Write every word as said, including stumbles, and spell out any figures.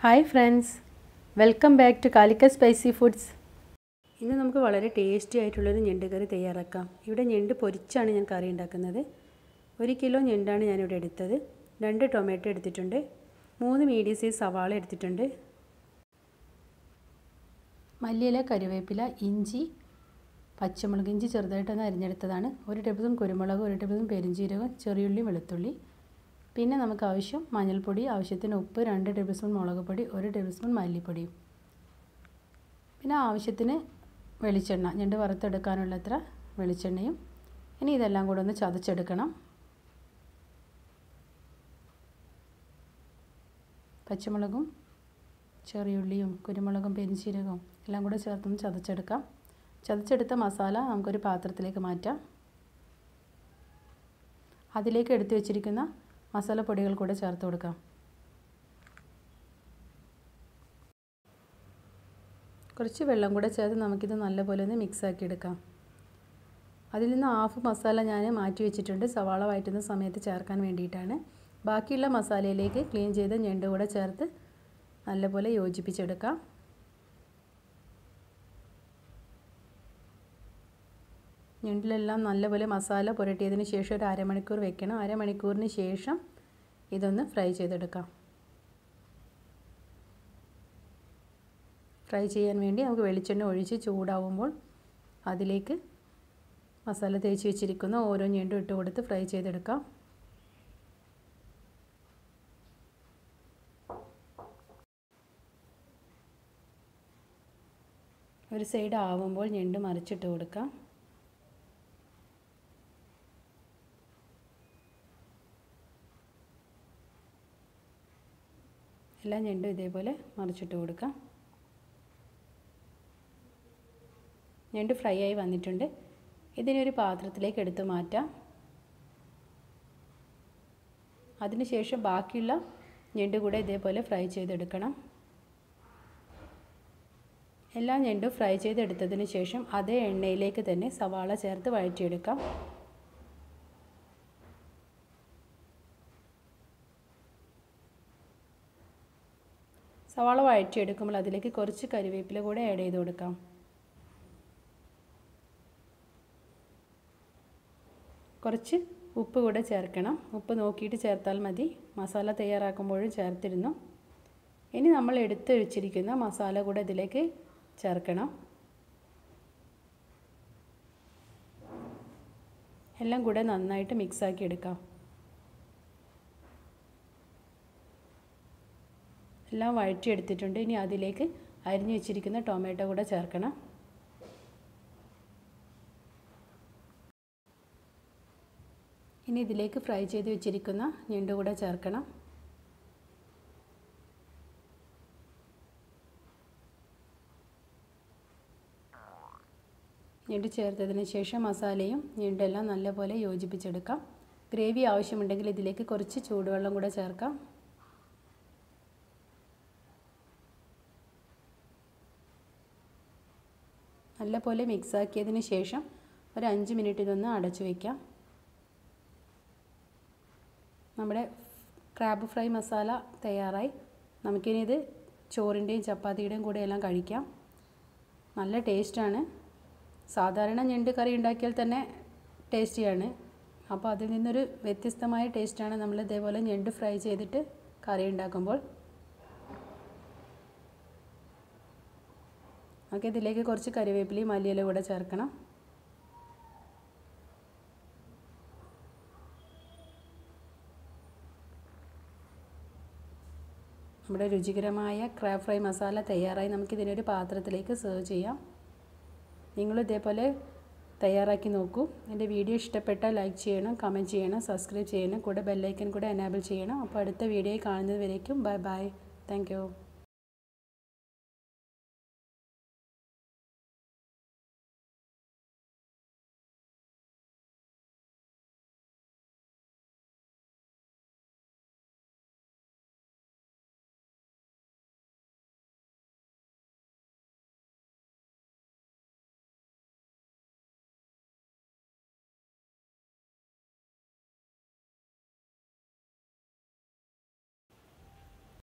Hi friends, welcome back to Kalikka spicy foods. ഇന്ന് നമുക്ക് വളരെ ടേസ്റ്റി ആയിട്ടുള്ളൊരു ഞണ്ട് കറി തയ്യാറാക്കാം. ഇവിടെ ഞണ്ട് പൊരിച്ചാണ് ഞാൻ കറി ഉണ്ടാക്കുന്നത്. ഒരു കിലോ ഞണ്ടാണ് ഞാനിവിടെ എടുത്തത്. രണ്ട് ടൊമാറ്റോ എടുത്തിട്ടുണ്ട്, മൂന്ന് മീഡിയം സൈസ് സവാള എടുത്തിട്ടുണ്ട്, മല്ലിയില, കറിവേപ്പില, ഇഞ്ചി, പച്ചമുളക്. ഇഞ്ചി ചെറുതായിട്ടൊന്ന് അരിഞ്ഞെടുത്തതാണ്. ഒരു ടേബിൾ സ്പൂൺ കുരുമുളക്, ഒരു ടേബിൾ സ്പൂൺ പെരിഞ്ചീരകം, ചെറിയുള്ളി, വെളുത്തുള്ളി. പിന്നെ നമുക്ക് ആവശ്യം മഞ്ഞൾപ്പൊടി, ആവശ്യത്തിന് ഉപ്പ്, രണ്ട് ടേബിൾ സ്പൂൺ മുളക് പൊടി, ഒരു ടേബിൾ സ്പൂൺ മല്ലിപ്പൊടിയും. പിന്നെ ആവശ്യത്തിന് വെളിച്ചെണ്ണ, ഞണ്ട് വറുത്തെടുക്കാനുള്ള അത്ര വെളിച്ചെണ്ണയും. ഇനി ഇതെല്ലാം കൂടെ ഒന്ന് ചതച്ചെടുക്കണം. പച്ചമുളകും ചെറിയുള്ളിയും കുരുമുളകും പെരിഞ്ചീരകവും എല്ലാം കൂടെ ചേർത്തൊന്ന് ചതച്ചെടുക്കാം. ചതച്ചെടുത്ത മസാല നമുക്കൊരു പാത്രത്തിലേക്ക് മാറ്റാം. അതിലേക്ക് എടുത്തു വച്ചിരിക്കുന്ന മസാലപ്പൊടികൾ കൂടെ ചേർത്ത് കൊടുക്കാം. കുറച്ച് വെള്ളം കൂടെ ചേർത്ത് നമുക്കിത് നല്ലപോലെ ഒന്ന് മിക്സാക്കി എടുക്കാം. അതിൽ നിന്ന് ഹാഫ് മസാല ഞാൻ മാറ്റി വെച്ചിട്ടുണ്ട്, സവാള വഴറ്റുന്ന സമയത്ത് ചേർക്കാൻ വേണ്ടിയിട്ടാണ്. ബാക്കിയുള്ള മസാലയിലേക്ക് ക്ലീൻ ചെയ്ത ഞണ്ട് കൂടെ ചേർത്ത് നല്ലപോലെ യോജിപ്പിച്ചെടുക്കാം. ഞണ്ടിലെല്ലാം നല്ലപോലെ മസാല പുരട്ടിയതിന് ശേഷം ഒരു അരമണിക്കൂർ വെക്കണം. അരമണിക്കൂറിന് ശേഷം ഇതൊന്ന് ഫ്രൈ ചെയ്തെടുക്കാം. ഫ്രൈ ചെയ്യാൻ വേണ്ടി നമുക്ക് വെളിച്ചെണ്ണ ഒഴിച്ച് ചൂടാവുമ്പോൾ അതിലേക്ക് മസാല തേച്ച് വെച്ചിരിക്കുന്ന ഓരോ ഞണ്ടും ഇട്ട് കൊടുത്ത് ഫ്രൈ ചെയ്തെടുക്കാം. ഒരു സൈഡ് ആവുമ്പോൾ ഞണ്ട് മറിച്ചിട്ട് കൊടുക്കാം. എല്ലാ ഞണ്ടും ഇതേപോലെ മറിച്ചിട്ട് കൊടുക്കാം. ഞണ്ട് ഫ്രൈ ആയി വന്നിട്ടുണ്ട്. ഇതിനൊരു പാത്രത്തിലേക്ക് എടുത്ത് മാറ്റാം. അതിനുശേഷം ബാക്കിയുള്ള ഞണ്ട് കൂടെ ഇതേപോലെ ഫ്രൈ ചെയ്തെടുക്കണം. എല്ലാ ഞണ്ടും ഫ്രൈ ചെയ്തെടുത്തതിന് ശേഷം അതേ എണ്ണയിലേക്ക് തന്നെ സവാള ചേർത്ത് വഴറ്റിയെടുക്കാം. സവാള വഴറ്റിയെടുക്കുമ്പോൾ അതിലേക്ക് കുറച്ച് കറിവേപ്പില കൂടെ ആഡ് ചെയ്ത് കൊടുക്കാം. കുറച്ച് ഉപ്പ് കൂടെ ചേർക്കണം. ഉപ്പ് നോക്കിയിട്ട് ചേർത്താൽ മതി, മസാല തയ്യാറാക്കുമ്പോഴും ചേർത്തിരുന്നു. ഇനി നമ്മൾ എടുത്ത് വെച്ചിരിക്കുന്ന മസാല കൂടെ ഇതിലേക്ക് ചേർക്കണം. എല്ലാം കൂടെ നന്നായിട്ട് മിക്സാക്കി എടുക്കാം. എല്ലാം വഴറ്റിയെടുത്തിട്ടുണ്ട്. ഇനി അതിലേക്ക് അരിഞ്ഞു വെച്ചിരിക്കുന്ന ടൊമാറ്റോ കൂടെ ചേർക്കണം. ഇനി ഇതിലേക്ക് ഫ്രൈ ചെയ്ത് വെച്ചിരിക്കുന്ന ഞണ്ട് കൂടെ ചേർക്കണം. ഞണ്ട് ചേർത്തതിന് ശേഷം മസാലയും ഞണ്ടെല്ലാം നല്ലപോലെ യോജിപ്പിച്ചെടുക്കാം. ഗ്രേവി ആവശ്യമുണ്ടെങ്കിൽ ഇതിലേക്ക് കുറച്ച് ചൂടുവെള്ളം കൂടെ ചേർക്കാം. നല്ലപോലെ മിക്സാക്കിയതിന് ശേഷം ഒരു അഞ്ച് മിനിറ്റ് ഇതൊന്ന് അടച്ചു വയ്ക്കാം. നമ്മുടെ ക്രാബ് ഫ്രൈ മസാല തയ്യാറായി. നമുക്കിനി ഇത് ചോറിൻ്റെയും ചപ്പാത്തിയുടെയും കൂടെ എല്ലാം കഴിക്കാം. നല്ല ടേസ്റ്റാണ്. സാധാരണ ഞണ്ട് കറി ഉണ്ടാക്കിയാൽ തന്നെ ടേസ്റ്റിയാണ്. അപ്പോൾ അതിൽ നിന്നൊരു വ്യത്യസ്തമായ ടേസ്റ്റാണ് നമ്മൾ ഇതേപോലെ ഞണ്ട് ഫ്രൈ ചെയ്തിട്ട് കറി ഉണ്ടാക്കുമ്പോൾ. നമുക്ക് ഇതിലേക്ക് കുറച്ച് കറിവേപ്പിലയും മല്ലിയില കൂടെ ചേർക്കണം. നമ്മുടെ രുചികരമായ ക്രാബ് ഫ്രൈ മസാല തയ്യാറായി. നമുക്കിതിനൊരു പാത്രത്തിലേക്ക് സെർവ് ചെയ്യാം. നിങ്ങൾ ഇതേപോലെ തയ്യാറാക്കി നോക്കൂ. എൻ്റെ വീഡിയോ ഇഷ്ടപ്പെട്ടാൽ ലൈക്ക് ചെയ്യണം, കമൻറ്റ് ചെയ്യണം, സബ്സ്ക്രൈബ് ചെയ്യണം, കൂടെ ബെല്ലൈക്കൻ കൂടെ എനേബിൾ ചെയ്യണം. അപ്പോൾ അടുത്ത വീഡിയോയിൽ കാണുന്നത് വരേക്കും ബൈ ബൈ. Thank you.